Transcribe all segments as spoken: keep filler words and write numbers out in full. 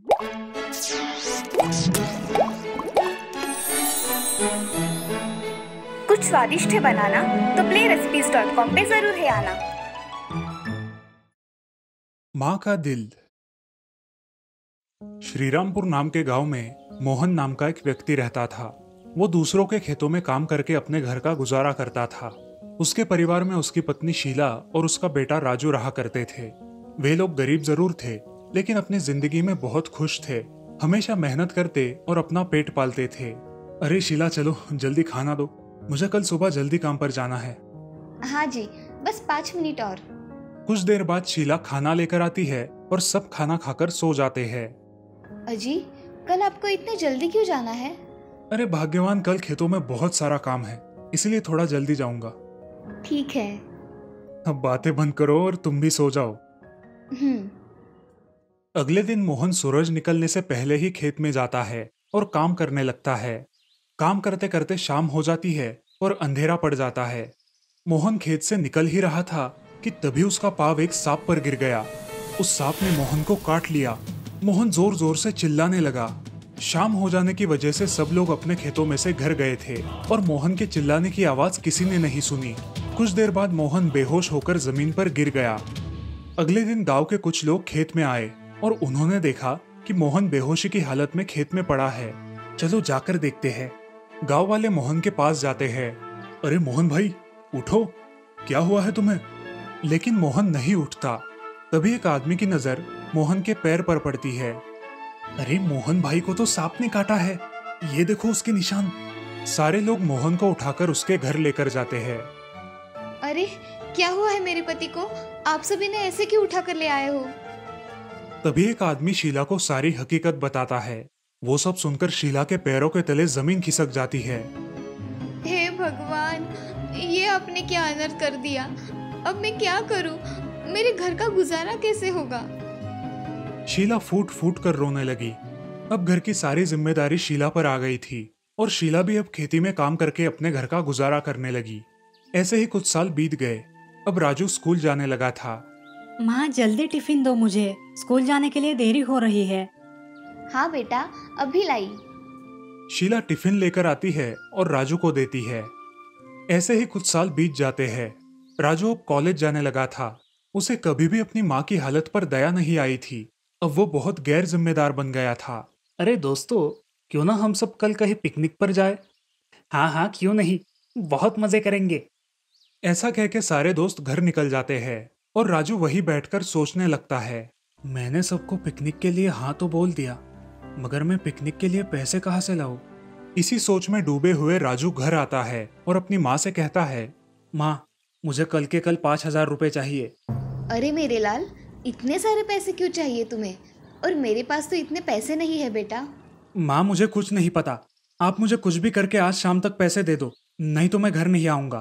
कुछ स्वादिष्ट है बनाना तो प्ले रेसिपीज डॉट कॉम पे जरूर है आना। माँ का दिल। श्रीरामपुर नाम के गांव में मोहन नाम का एक व्यक्ति रहता था। वो दूसरों के खेतों में काम करके अपने घर का गुजारा करता था। उसके परिवार में उसकी पत्नी शीला और उसका बेटा राजू रहा करते थे। वे लोग गरीब जरूर थे, लेकिन अपनी जिंदगी में बहुत खुश थे। हमेशा मेहनत करते और अपना पेट पालते थे। अरे शीला, चलो जल्दी खाना दो, मुझे कल सुबह जल्दी काम पर जाना है। हाँ जी, बस पाँच मिनट और। कुछ देर बाद शीला खाना लेकर आती है और सब खाना खाकर सो जाते हैं। अजी, कल आपको इतने जल्दी क्यों जाना है? अरे भाग्यवान, कल खेतों में बहुत सारा काम है, इसलिए थोड़ा जल्दी जाऊंगा। ठीक है। अब बातें बंद करो और तुम भी सो जाओ। हम्म। अगले दिन मोहन सूरज निकलने से पहले ही खेत में जाता है और काम करने लगता है। काम करते करते शाम हो जाती है और अंधेरा पड़ जाता है। मोहन खेत से निकल ही रहा था कि तभी उसका पाँव एक सांप पर गिर गया। उस सांप ने मोहन को काट लिया। मोहन जोर जोर से चिल्लाने लगा। शाम हो जाने की वजह से सब लोग अपने खेतों में से घर गए थे और मोहन के चिल्लाने की आवाज किसी ने नहीं सुनी। कुछ देर बाद मोहन बेहोश होकर जमीन पर गिर गया। अगले दिन गांव के कुछ लोग खेत में आए और उन्होंने देखा कि मोहन बेहोशी की हालत में खेत में पड़ा है। चलो जाकर देखते हैं। गांव वाले मोहन के पास जाते हैं। अरे मोहन भाई, उठो, क्या हुआ है तुम्हें? लेकिन मोहन नहीं उठता। तभी एक आदमी की नजर मोहन के पैर पर पड़ती है। अरे मोहन भाई को तो सांप ने काटा है, ये देखो उसके निशान। सारे लोग मोहन को उठाकर उसके घर लेकर जाते हैं। अरे क्या हुआ है मेरे पति को? आप सभी ने ऐसे क्यों उठा कर ले आए हो? तभी एक आदमी शीला को सारी हकीकत बताता है। वो सब सुनकर शीला के पैरों के तले जमीन खिसक जाती है। हे भगवान, ये आपने क्या अनर्थ कर दिया। अब मैं क्या करूं? मेरे घर का गुजारा कैसे होगा? शीला फूट फूट कर रोने लगी। अब घर की सारी जिम्मेदारी शीला पर आ गई थी और शीला भी अब खेती में काम करके अपने घर का गुजारा करने लगी। ऐसे ही कुछ साल बीत गए। अब राजू स्कूल जाने लगा था। माँ, जल्दी टिफिन दो, मुझे स्कूल जाने के लिए देरी हो रही है। हाँ बेटा, अभी लाई। शीला टिफिन लेकर आती है और राजू को देती है। ऐसे ही कुछ साल बीत जाते हैं। राजू अब कॉलेज जाने लगा था। उसे कभी भी अपनी माँ की हालत पर दया नहीं आई थी। अब वो बहुत गैर जिम्मेदार बन गया था। अरे दोस्तों, क्यों ना हम सब कल कहीं पिकनिक पर जाए? हाँ हाँ, क्यों नहीं, बहुत मजे करेंगे। ऐसा कह के सारे दोस्त घर निकल जाते हैं और राजू वही बैठकर सोचने लगता है। मैंने सबको पिकनिक के लिए हाँ तो बोल दिया, मगर मैं पिकनिक के लिए पैसे कहाँ से लाऊं? इसी सोच में डूबे हुए राजू घर आता है और अपनी माँ से कहता है, माँ, मुझे कल के कल पाँच हजार रुपए चाहिए। अरे मेरे लाल, इतने सारे पैसे क्यों चाहिए तुम्हें? और मेरे पास तो इतने पैसे नहीं है बेटा। माँ, मुझे कुछ नहीं पता, आप मुझे कुछ भी करके आज शाम तक पैसे दे दो, नहीं तो मैं घर नहीं आऊंगा।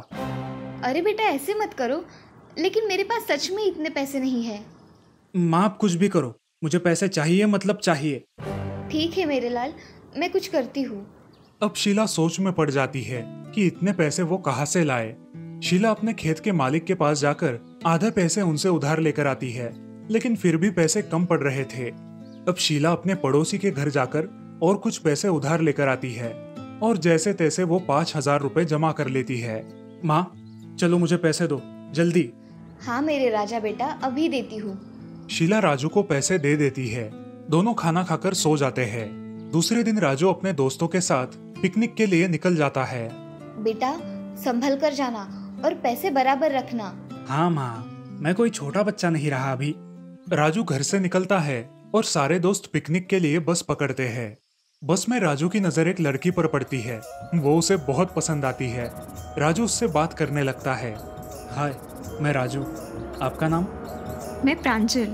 अरे बेटा, ऐसे मत करो, लेकिन मेरे पास सच में इतने पैसे नहीं है। माँ, आप कुछ भी करो, मुझे पैसे चाहिए, मतलब चाहिए। ठीक है मेरे लाल, मैं कुछ करती हूँ। अब शीला सोच में पड़ जाती है कि इतने पैसे वो कहाँ से लाए। शीला अपने खेत के मालिक के पास जाकर आधे पैसे उनसे उधार लेकर आती है, लेकिन फिर भी पैसे कम पड़ रहे थे। अब शीला अपने पड़ोसी के घर जाकर और कुछ पैसे उधार लेकर आती है और जैसे तैसे वो पाँच हजार रुपए जमा कर लेती है। माँ, चलो मुझे पैसे दो, जल्दी। हाँ मेरे राजा बेटा, अभी देती हूँ। शीला राजू को पैसे दे देती है। दोनों खाना खाकर सो जाते हैं। दूसरे दिन राजू अपने दोस्तों के साथ पिकनिक के लिए निकल जाता है। बेटा, संभल कर जाना और पैसे बराबर रखना। हाँ माँ, मैं कोई छोटा बच्चा नहीं रहा अभी। राजू घर से निकलता है और सारे दोस्त पिकनिक के लिए बस पकड़ते हैं। बस में राजू की नजर एक लड़की पर पड़ती है। वो उसे बहुत पसंद आती है। राजू उससे बात करने लगता है। हाय, मैं राजू, आपका नाम? मैं प्रांजल।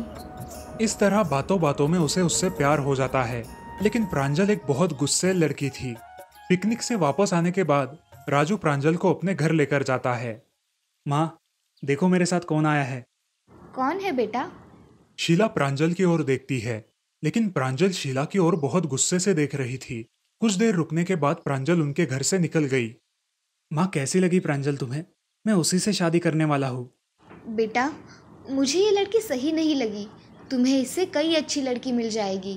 इस तरह बातों बातों में उसे उससे प्यार हो जाता है। लेकिन प्रांजल एक बहुत गुस्से लड़की थी। पिकनिक से वापस आने के बाद राजू प्रांजल को अपने घर लेकर जाता है। माँ, देखो मेरे साथ कौन आया है। कौन है बेटा? शीला प्रांजल की ओर देखती है, लेकिन प्रांजल शीला की ओर बहुत गुस्से से देख रही थी। कुछ देर रुकने के बाद प्रांजल उनके घर से निकल गई। माँ, कैसी लगी प्रांजल तुम्हें? मैं उसी से शादी करने वाला हूँ। बेटा, मुझे ये लड़की सही नहीं लगी। तुम्हें इससे कई अच्छी लड़की मिल जाएगी।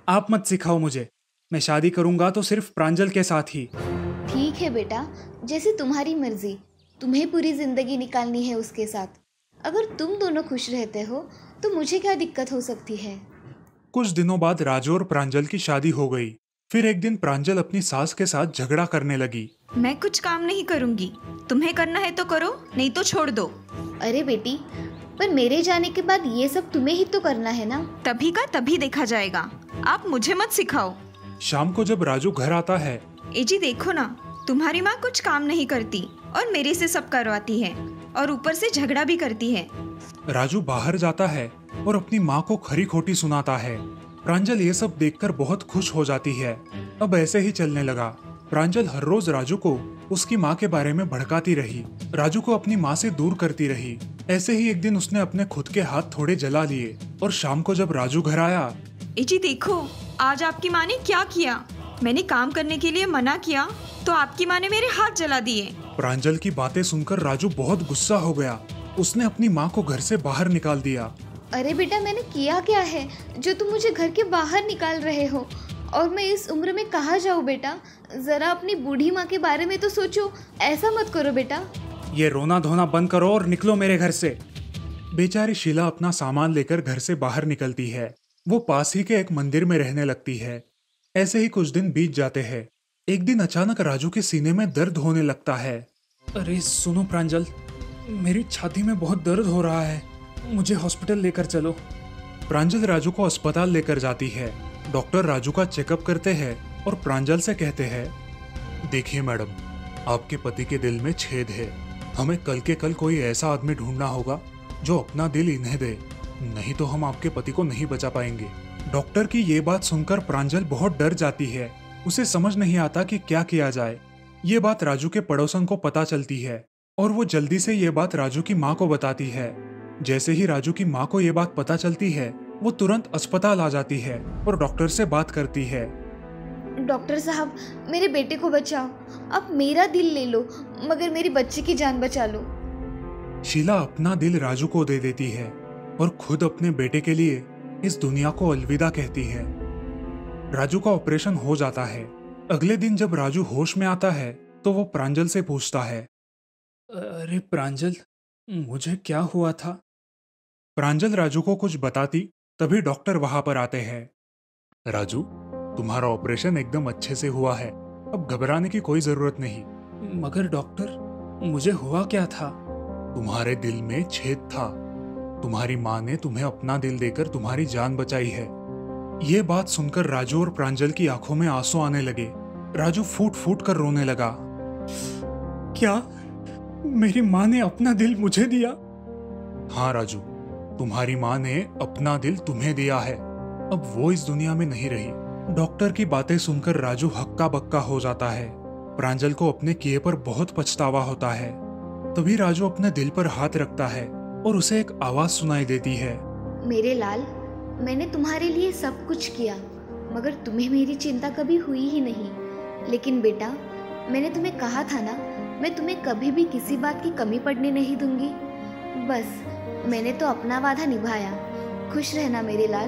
आप मत सिखाओ मुझे। मैं शादी करूंगा तो सिर्फ प्रांजल के साथ ही। ठीक है बेटा, जैसे तुम्हारी मर्जी। तुम्हें पूरी जिंदगी निकालनी है उसके साथ। अगर तुम दोनों खुश रहते हो तो मुझे क्या दिक्कत हो सकती है। कुछ दिनों बाद राजू और प्रांजल की शादी हो गई। फिर एक दिन प्रांजल अपनी सास के साथ झगड़ा करने लगी। मैं कुछ काम नहीं करूंगी, तुम्हें करना है तो करो, नहीं तो छोड़ दो। अरे बेटी, पर मेरे जाने के बाद ये सब तुम्हें ही तो करना है ना। तभी का तभी देखा जाएगा, आप मुझे मत सिखाओ। शाम को जब राजू घर आता है, ए जी देखो ना, तुम्हारी माँ कुछ काम नहीं करती और मेरे से सब करवाती है और ऊपर से झगड़ा भी करती है। राजू बाहर जाता है और अपनी माँ को खरी खोटी सुनाता है। प्रांजल ये सब देखकर बहुत खुश हो जाती है। अब ऐसे ही चलने लगा। प्रांजल हर रोज राजू को उसकी माँ के बारे में भड़काती रही, राजू को अपनी माँ से दूर करती रही। ऐसे ही एक दिन उसने अपने खुद के हाथ थोड़े जला लिए और शाम को जब राजू घर आया, ए जी देखो, आज आपकी माँ ने क्या किया। मैंने काम करने के लिए मना किया तो आपकी माँ ने मेरे हाथ जला दिए। प्रांजल की बातें सुनकर राजू बहुत गुस्सा हो गया। उसने अपनी माँ को घर से बाहर निकाल दिया। अरे बेटा, मैंने किया क्या है जो तुम मुझे घर के बाहर निकाल रहे हो? और मैं इस उम्र में कहाँ जाऊँ बेटा? जरा अपनी बूढ़ी माँ के बारे में तो सोचो। ऐसा मत करो बेटा। ये रोना धोना बंद करो और निकलो मेरे घर से। बेचारी शीला अपना सामान लेकर घर से बाहर निकलती है। वो पास ही के एक मंदिर में रहने लगती है। ऐसे ही कुछ दिन बीत जाते हैं। एक दिन अचानक राजू के सीने में दर्द होने लगता है। अरे सुनो प्रांजल, मेरी छाती में बहुत दर्द हो रहा है, मुझे हॉस्पिटल लेकर चलो। प्रांजल राजू को अस्पताल लेकर जाती है। डॉक्टर राजू का चेकअप करते हैं और प्रांजल से कहते हैं, देखिए मैडम, आपके पति के दिल में छेद है। हमें कल के कल कोई ऐसा आदमी ढूंढना होगा जो अपना दिल इन्हें दे, नहीं तो हम आपके पति को नहीं बचा पाएंगे। डॉक्टर की ये बात सुनकर प्रांजल बहुत डर जाती है। उसे समझ नहीं आता कि क्या किया जाए। ये बात राजू के पड़ोसन को पता चलती है और वो जल्दी से ये बात राजू की माँ को बताती है। जैसे ही राजू की माँ को ये बात पता चलती है, वो तुरंत अस्पताल आ जाती है और डॉक्टर से बात करती है। डॉक्टर साहब, मेरे बेटे को बचाओ। आप मेरा दिल ले लो, मगर मेरी बच्ची की जान बचा लो। शीला अपना दिल राजू को दे देती है और खुद अपने बेटे के लिए इस दुनिया को अलविदा कहती है। राजू का ऑपरेशन हो जाता है। अगले दिन जब राजू होश में आता है तो वो प्रांजल से पूछता है, अरे प्रांजल, मुझे क्या हुआ था? प्रांजल राजू को कुछ बताती तभी डॉक्टर वहां पर आते हैं। राजू, तुम्हारा ऑपरेशन एकदम अच्छे से हुआ है, अब घबराने की कोई जरूरत नहीं। मगर डॉक्टर, मुझे हुआ क्या था? तुम्हारे दिल में छेद था। तुम्हारी माँ ने तुम्हें अपना दिल देकर तुम्हारी जान बचाई है। ये बात सुनकर राजू और प्रांजल की आंखों में आंसू आने लगे। राजू फूट फूट कर रोने लगा। क्या मेरी माँ ने अपना दिल मुझे दिया? हाँ राजू, तुम्हारी माँ ने अपना दिल तुम्हें दिया है। अब वो इस दुनिया में नहीं रही। डॉक्टर की बातें सुनकर राजू हक्का बक्का हो जाता है। प्रांजल को अपने किए पर बहुत पछतावा होता है। तभी राजू अपने दिल पर हाथ रखता है और उसे एक आवाज सुनाई देती है, मेरे लाल, मैंने तुम्हारे लिए सब कुछ किया, मगर तुम्हें मेरी चिंता कभी हुई ही नहीं। लेकिन बेटा, मैंने तुम्हें कहा था ना, मैं तुम्हें कभी भी किसी बात की कमी पड़ने नहीं दूंगी। बस मैंने तो अपना वादा निभाया। खुश रहना मेरे लाल।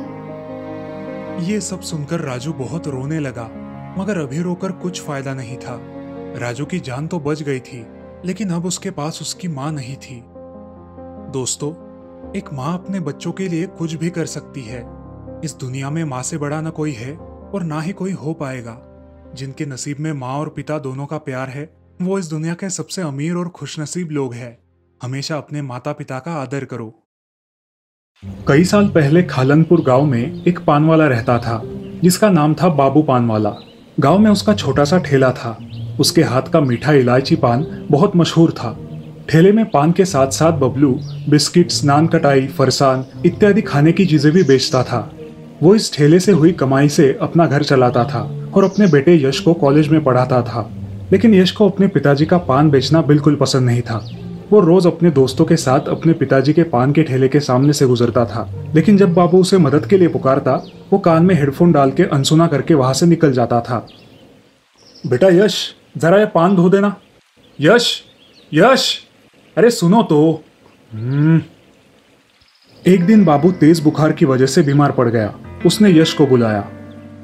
ये सब सुनकर राजू बहुत रोने लगा, मगर अभी रोकर कुछ फायदा नहीं था। राजू की जान तो बच गई थी, लेकिन अब उसके पास उसकी माँ नहीं थी। दोस्तों, एक माँ अपने बच्चों के लिए कुछ भी कर सकती है। इस दुनिया में माँ से बड़ा न कोई है और ना ही कोई हो पाएगा। जिनके नसीब में माँ और पिता दोनों का प्यार है, वो इस दुनिया के सबसे अमीर और खुशनसीब लोग हैं। हमेशा अपने माता पिता का आदर करो। कई साल पहले खालनपुर गांव में एक पान वाला रहता था, जिसका नाम था बाबू पान वाला। गांव में उसका छोटा सा ठेला था। उसके हाथ का मीठा इलायची पान बहुत मशहूर था। ठेले में पान के साथ साथ बबलू, बिस्किट्स, नान कटाई, फरसान इत्यादि खाने की चीजें भी बेचता था। वो इस ठेले से हुई कमाई से अपना घर चलाता था और अपने बेटे यश को कॉलेज में पढ़ाता था। लेकिन यश को अपने पिताजी का पान बेचना बिल्कुल पसंद नहीं था। वो रोज अपने दोस्तों के साथ अपने पिताजी के पान के ठेले के सामने से गुजरता था। लेकिन जब बाबू उसे मदद के लिए पुकारता, वो कान में हेडफोन डाल के अनसुना करके वहां से निकल जाता था। बेटा यश, जरा ये पान धो देना। यश, यश, अरे सुनो तो। हम्म। एक दिन बाबू तेज बुखार की वजह से बीमार पड़ गया। उसने यश को बुलाया।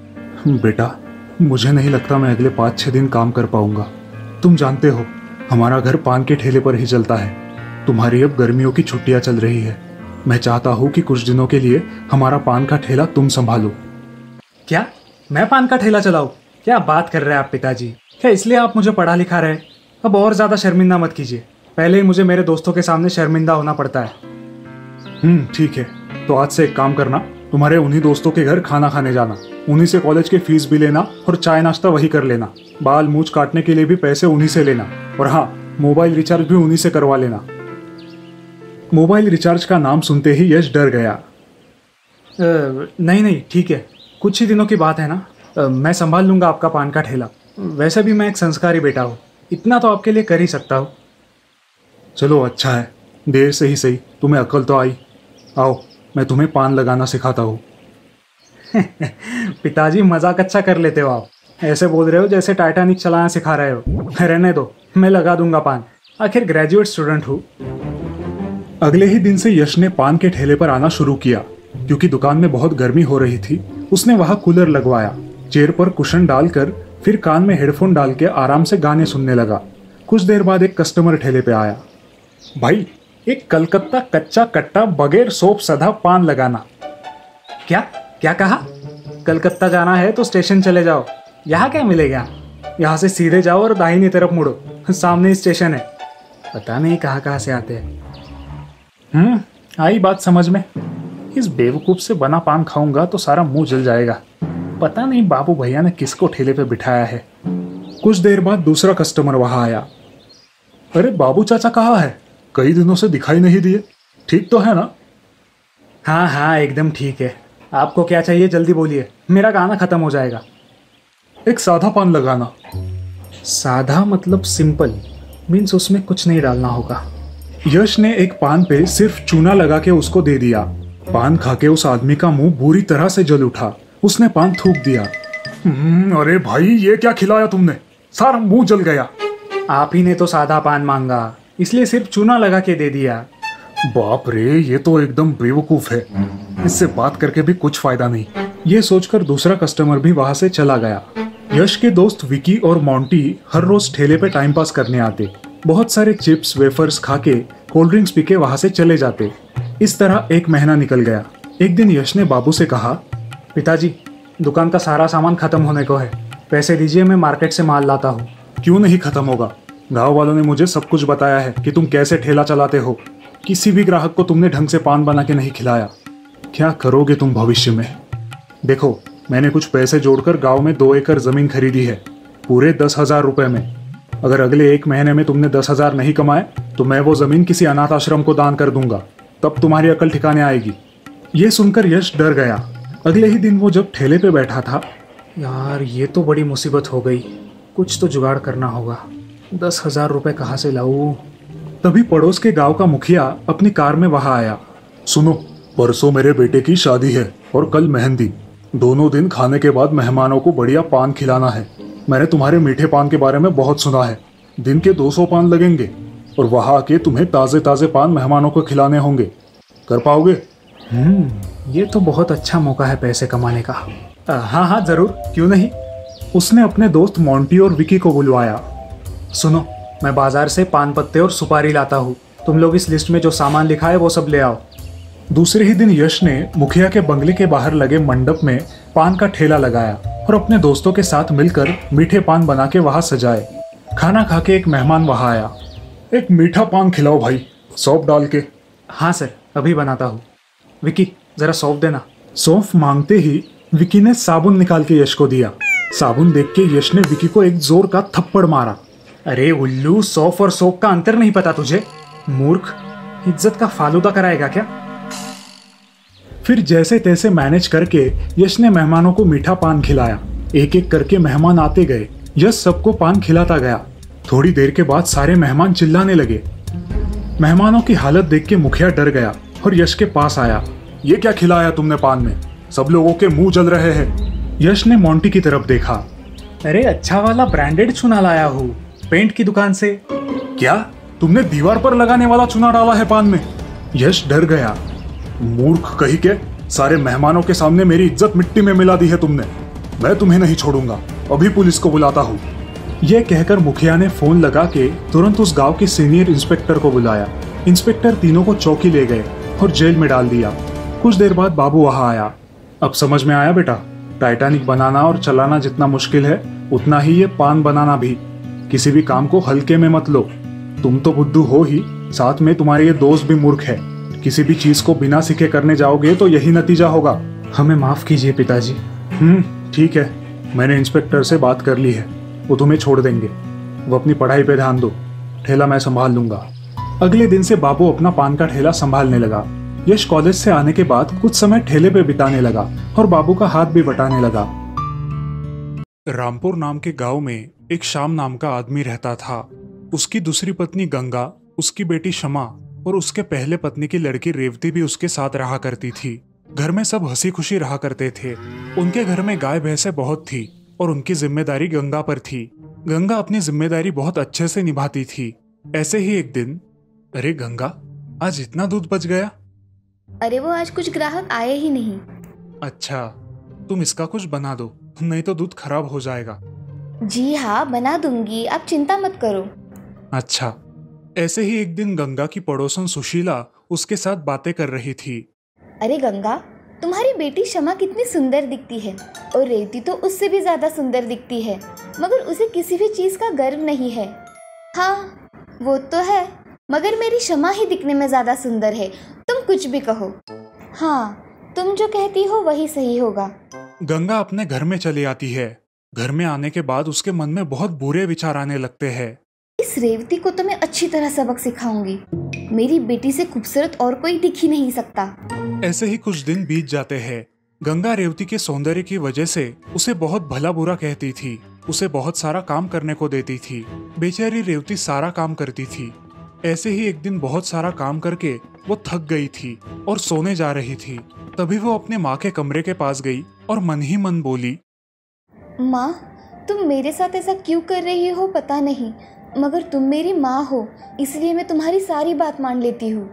बेटा, मुझे नहीं लगता मैं अगले पाँच छः दिन काम कर पाऊंगा। तुम जानते हो हमारा घर पान के ठेले पर ही चलता है। तुम्हारी अब गर्मियों की छुट्टियां चल रही है। मैं चाहता हूँ कि कुछ दिनों के लिए हमारा पान का ठेला तुम संभालो। क्या मैं पान का ठेला चलाऊं? क्या बात कर रहे हैं आप पिताजी? क्या इसलिए आप मुझे पढ़ा लिखा रहे? अब और ज़्यादा शर्मिंदा मत कीजिए। पहले ही मुझे मेरे दोस्तों के सामने शर्मिंदा होना पड़ता है। हम्म ठीक है, तो आज से एक काम करना, तुम्हारे उन्हीं दोस्तों के घर खाना खाने जाना, उन्हीं से कॉलेज की फीस भी लेना और चाय नाश्ता वही कर लेना। बाल मूछ काटने के लिए भी पैसे उन्हीं से लेना, और हाँ, मोबाइल रिचार्ज भी उन्हीं से करवा लेना। मोबाइल रिचार्ज का नाम सुनते ही यश डर गया। आ, नहीं नहीं ठीक है, कुछ ही दिनों की बात है ना। आ, मैं संभाल लूँगा आपका पान का ठेला। वैसे भी मैं एक संस्कारी बेटा हूँ, इतना तो आपके लिए कर ही सकता हूँ। चलो अच्छा है, देर से ही सही तुम्हें अकल तो आई। आओ, मैं तुम्हें पान लगाना सिखाता हूँ। पिताजी मजाक अच्छा कर लेते हो आप। ऐसे बोल रहे हो जैसे टाइटैनिक चलाना सिखा रहे हो। रहने दो, मैं लगा दूंगा पान, आखिर ग्रेजुएट स्टूडेंट हूँ। अगले ही दिन से यश ने पान के ठेले पर आना शुरू किया। क्योंकि दुकान में बहुत गर्मी हो रही थी, उसने वहां कूलर लगवाया, चेयर पर कुशन डालकर फिर कान में हेडफोन डाल के आराम से गाने सुनने लगा। कुछ देर बाद एक कस्टमर ठेले पे आया। भाई, एक कलकत्ता कच्चा कट्टा बगैर सोप सधा पान लगाना। क्या क्या कहा? कलकत्ता जाना है तो स्टेशन चले जाओ। यहाँ क्या मिलेगा? यहाँ से सीधे जाओ और दाहिनी तरफ मुड़ो, सामने स्टेशन है। पता नहीं कहाँ कहाँ से आते हैं। हम्म आई बात समझ में। इस बेवकूफ से बना पान खाऊंगा तो सारा मुंह जल जाएगा। पता नहीं बाबू भैया ने किसको ठेले पे बिठाया है। कुछ देर बाद दूसरा कस्टमर वहां आया। अरे बाबू चाचा कहाँ है? कई दिनों से दिखाई नहीं दिए। ठीक तो है ना? हाँ हाँ एकदम ठीक है। आपको क्या चाहिए जल्दी बोलिए, मेरा गाना खत्म हो जाएगा। एक साधा पान लगाना। साधा मतलब सिंपल, मीन्स उसमें कुछ नहीं डालना होगा। यश ने एक पान पे सिर्फ चूना लगा के उसको दे दिया। पान खाके उस आदमी का मुंह बुरी तरह से जल उठा। उसने पान थूक दिया। अरे भाई, ये क्या खिलाया तुमने? सारा मुंह जल गया। आप ही ने तो सादा पान मांगा, इसलिए सिर्फ चूना लगा के दे दिया। बाप रे, ये तो एकदम बेवकूफ है। इससे बात करके भी कुछ फायदा नहीं। ये सोचकर दूसरा कस्टमर भी वहां से चला गया। यश के दोस्त विकी और मोंटी हर रोज ठेले पे टाइम पास करने आते। बहुत सारे चिप्स वेफर्स खाके कोल्ड ड्रिंक्स पी के वहां से चले जाते। इस तरह एक महीना निकल गया। एक दिन यश ने बाबू से कहा, पिताजी, दुकान का सारा सामान खत्म होने को है, पैसे दीजिए, मैं मार्केट से माल लाता हूँ। क्यों नहीं खत्म होगा? गांव वालों ने मुझे सब कुछ बताया है कि तुम कैसे ठेला चलाते हो। किसी भी ग्राहक को तुमने ढंग से पान बना के नहीं खिलाया। क्या करोगे तुम भविष्य में? देखो, मैंने कुछ पैसे जोड़कर गांव में दो एकड़ जमीन खरीदी है, पूरे दस हजार रुपए में। अगर अगले एक महीने में तुमने दस हजार नहीं कमाए तो मैं वो जमीन किसी अनाथ आश्रम को दान कर दूंगा, तब तुम्हारी अकल ठिकाने आएगी। ये सुनकर यश डर गया। अगले ही दिन वो जब ठेले पे बैठा था, यार ये तो बड़ी मुसीबत हो गई, कुछ तो जुगाड़ करना होगा। दस हजार रुपये कहाँ से लाऊं? तभी पड़ोस के गांव का मुखिया अपनी कार में वहां आया। सुनो, परसों मेरे बेटे की शादी है और कल मेहंदी। दोनों दिन खाने के बाद मेहमानों को बढ़िया पान खिलाना है। मैंने तुम्हारे मीठे पान के बारे में बहुत सुना है। दिन के दो सौ पान लगेंगे और वहां आके तुम्हें ताजे ताजे पान मेहमानों को खिलाने होंगे। कर पाओगे? हम्म ये तो बहुत अच्छा मौका है पैसे कमाने का। आ, हाँ हाँ जरूर, क्यों नहीं। उसने अपने दोस्त मोंटी और विकी को बुलवाया। सुनो, मैं बाजार से पान पत्ते और सुपारी लाता हूँ, तुम लोग इस लिस्ट में जो सामान लिखा है वो सब ले आओ। दूसरे ही दिन यश ने मुखिया के बंगले के बाहर लगे मंडप में पान का ठेला लगाया और अपने दोस्तों के साथ मिलकर मीठे पान बना के वहां सजाए। खाना खा के एक मेहमान वहां आया। एक मीठा पान खिलाओ भाई, सौंफ डाल के। हाँ सर, अभी बनाता हूँ। विकी, जरा सौंफ देना। सौंफ मांगते ही विकी ने साबुन निकाल के यश को दिया। साबुन देख के यश ने विकी को एक जोर का थप्पड़ मारा। अरे उल्लू, सौंफ और सोप का अंतर नहीं पता तुझे? मूर्ख, इज्जत का फालूदा कराएगा क्या? फिर जैसे तैसे मैनेज करके यश ने मेहमानों को मीठा पान खिलाया। एक एक करके मेहमान आते गए। यश सबको पान खिलाता गया। थोड़ी देर के बाद सारे मेहमान चिल्लाने लगे। मेहमानों की हालत देख के मुखिया डर गया और यश के पास आया। ये क्या खिलाया तुमने पान में? सब लोगों के मुंह जल रहे हैं। यश ने मोंटी की तरफ देखा। अरे अच्छा वाला ब्रांडेड चूना लाया हूँ, पेंट की दुकान से। क्या तुमने दीवार पर लगाने वाला चूना डाला है पान में? यश डर गया। मूर्ख कहीं के, सारे मेहमानों के सामने मेरी इज्जत मिट्टी में मिला दी है तुमने। मैं तुम्हें नहीं छोड़ूंगा, अभी पुलिस को बुलाता हूँ। यह कहकर मुखिया ने फोन लगा के तुरंत उस गांव के सीनियर इंस्पेक्टर को बुलाया। इंस्पेक्टर तीनों को चौकी ले गए और जेल में डाल दिया। कुछ देर बाद बाबू वहां आया। अब समझ में आया बेटा, टाइटैनिक बनाना और चलाना जितना मुश्किल है उतना ही ये पान बनाना भी। किसी भी काम को हल्के में मत लो। तुम तो बुद्धू हो ही, साथ में तुम्हारे ये दोस्त भी मूर्ख है। किसी भी चीज को बिना सीखे करने जाओगे तो यही नतीजा होगा। हमें माफ कीजिए पिताजी। हम्म ठीक है, मैंने इंस्पेक्टर से बात कर ली है, वो तुम्हें छोड़ देंगे। वो अपनी पढ़ाई पे ध्यान दो, ठेला मैं संभाल लूंगा। अगले दिन से बाबू अपना पान का ठेला संभालने लगा। यश कॉलेज से आने के बाद कुछ समय ठेले पे बिताने लगा और बाबू का हाथ भी बटाने लगा। रामपुर नाम के गांव में एक श्याम नाम का आदमी रहता था। उसकी दूसरी पत्नी गंगा, उसकी बेटी शमा और उसके पहले पत्नी की लड़की रेवती भी उसके साथ रहा करती थी। घर में सब हंसी खुशी रहा करते थे। उनके घर में गाय भैंसें बहुत थी और उनकी जिम्मेदारी गंगा पर थी। गंगा अपनी जिम्मेदारी बहुत अच्छे से निभाती थी। ऐसे ही एक दिन, अरे गंगा, आज इतना दूध बच गया? अरे वो आज कुछ ग्राहक आए ही नहीं। अच्छा, तुम इसका कुछ बना दो, नहीं तो दूध खराब हो जाएगा। जी हाँ, बना दूंगी, आप चिंता मत करो। अच्छा। ऐसे ही एक दिन गंगा की पड़ोसन सुशीला उसके साथ बातें कर रही थी। अरे गंगा, तुम्हारी बेटी शमा कितनी सुंदर दिखती है और रेवती तो उससे भी ज्यादा सुंदर दिखती है, मगर उसे किसी भी चीज का गर्व नहीं है। हाँ वो तो है, मगर मेरी शमा ही दिखने में ज्यादा सुंदर है। तुम कुछ भी कहो, हाँ तुम जो कहती हो वही सही होगा। गंगा अपने घर में चली आती है। घर में आने के बाद उसके मन में बहुत बुरे विचार आने लगते हैं। इस रेवती को तो मैं अच्छी तरह सबक सिखाऊंगी। मेरी बेटी से खूबसूरत और कोई दिख ही नहीं सकता। ऐसे ही कुछ दिन बीत जाते हैं। गंगा रेवती के सौंदर्य की वजह से उसे बहुत भला बुरा कहती थी। उसे बहुत सारा काम करने को देती थी। बेचारी रेवती सारा काम करती थी। ऐसे ही एक दिन बहुत सारा काम करके वो थक गई थी और सोने जा रही थी। तभी वो अपने माँ के कमरे के पास गई और मन ही मन बोली, माँ तुम मेरे साथ ऐसा क्यों कर रही हो पता नहीं, मगर तुम मेरी माँ हो, इसलिए मैं तुम्हारी सारी बात मान लेती हूँ।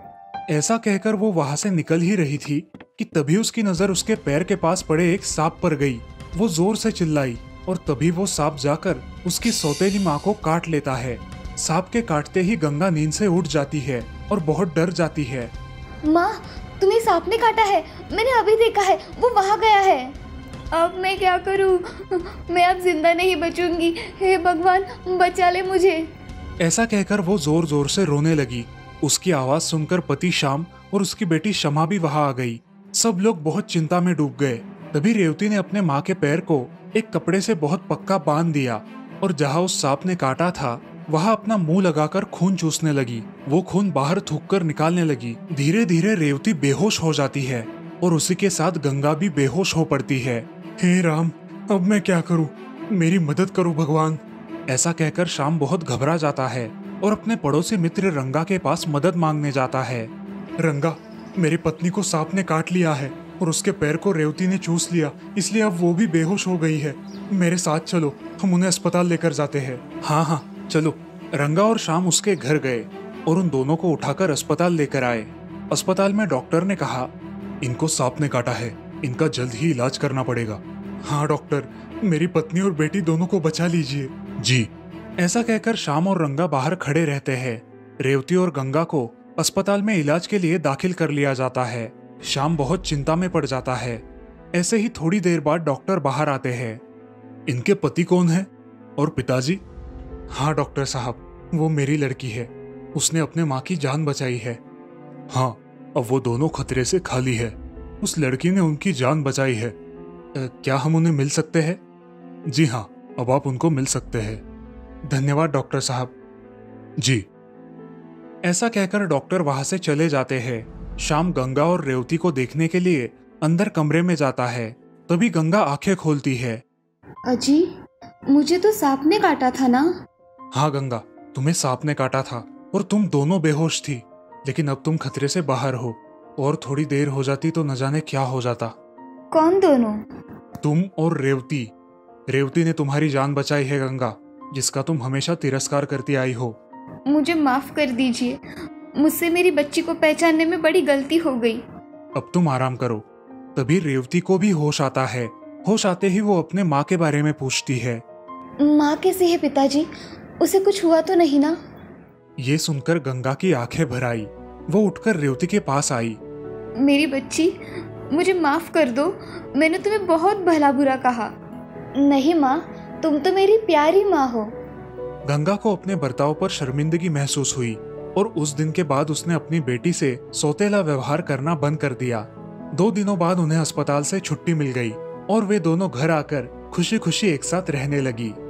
ऐसा कहकर वो वहां से निकल ही रही थी कि तभी उसकी नजर उसके पैर के पास पड़े एक सांप पर गई। वो जोर से चिल्लाई और तभी वो सांप जाकर उसकी सौतेली माँ को काट लेता है। सांप के काटते ही गंगा नींद से उठ जाती है और बहुत डर जाती है। माँ तुम्हें सांप ने काटा है, मैंने अभी देखा है, वो वहाँ गया है। अब मैं क्या करूँ, मैं अब जिंदा नहीं बचूंगी, हे भगवान बचा ले मुझे। ऐसा कहकर वो जोर जोर से रोने लगी। उसकी आवाज सुनकर पति श्याम और उसकी बेटी शमा भी वहां आ गई। सब लोग बहुत चिंता में डूब गए। तभी रेवती ने अपने माँ के पैर को एक कपड़े से बहुत पक्का बांध दिया और जहाँ उस सांप ने काटा था वहां अपना मुंह लगाकर खून चूसने लगी। वो खून बाहर थूक कर निकालने लगी। धीरे धीरे रेवती बेहोश हो जाती है और उसी के साथ गंगा भी बेहोश हो पड़ती है। हे राम, अब मैं क्या करूं? मेरी मदद करो भगवान। ऐसा कहकर श्याम बहुत घबरा जाता है और अपने पड़ोसी मित्र रंगा के पास मदद मांगने जाता है। रंगा, मेरी पत्नी को सांप ने काट लिया है और उसके पैर को रेवती ने चूस लिया, इसलिए अब वो भी बेहोश हो गई है। मेरे साथ चलो, हम उन्हें अस्पताल लेकर जाते हैं। हाँ हाँ चलो। रंगा और श्याम उसके घर गए और उन दोनों को उठाकर अस्पताल लेकर आए। अस्पताल में डॉक्टर ने कहा, इनको सांप ने काटा है, इनका जल्द ही इलाज करना पड़ेगा। हाँ डॉक्टर, मेरी पत्नी और बेटी दोनों को बचा लीजिए। जी। ऐसा कहकर श्याम और रंगा बाहर खड़े रहते हैं। रेवती और गंगा को अस्पताल में इलाज के लिए दाखिल कर लिया जाता है। श्याम बहुत चिंता में पड़ जाता है। ऐसे ही थोड़ी देर बाद डॉक्टर बाहर आते हैं। इनके पति कौन है और पिताजी? हाँ डॉक्टर साहब, वो मेरी लड़की है, उसने अपने माँ की जान बचाई है। हाँ, अब वो दोनों खतरे से खाली है, उस लड़की ने उनकी जान बचाई है। आ, क्या हम उन्हें मिल सकते हैं? जी हाँ, अब आप उनको मिल सकते हैं। धन्यवाद डॉक्टर साहब। जी। ऐसा कहकर डॉक्टर वहां से चले जाते हैं। शाम गंगा और रेवती को देखने के लिए अंदर कमरे में जाता है। तभी गंगा आंखें खोलती है। अजी, मुझे तो सांप ने काटा था ना? हाँ गंगा, तुम्हें सांप ने काटा था और तुम दोनों बेहोश थी, लेकिन अब तुम खतरे से बाहर हो। और थोड़ी देर हो जाती तो न जाने क्या हो जाता। कौन दोनों? तुम और रेवती। रेवती ने तुम्हारी जान बचाई है गंगा, जिसका तुम हमेशा तिरस्कार करती आई हो। मुझे माफ कर दीजिए, मुझसे मेरी बच्ची को पहचानने में बड़ी गलती हो गई। अब तुम आराम करो। तभी रेवती को भी होश आता है होश आते ही वो अपने माँ के बारे में पूछती है। माँ कैसी है पिताजी? उसे कुछ हुआ तो नहीं ना? ये सुनकर गंगा की आंखें भर आई। वो उठकर रेवती के पास आई। मेरी बच्ची, मुझे माफ कर दो, मैंने तुम्हें बहुत भला बुरा कहा। नहीं माँ, तुम तो मेरी प्यारी माँ हो। गंगा को अपने बर्ताव पर शर्मिंदगी महसूस हुई और उस दिन के बाद उसने अपनी बेटी से सौतेला व्यवहार करना बंद कर दिया। दो दिनों बाद उन्हें अस्पताल से छुट्टी मिल गई और वे दोनों घर आकर खुशी खुशी एक साथ रहने लगी।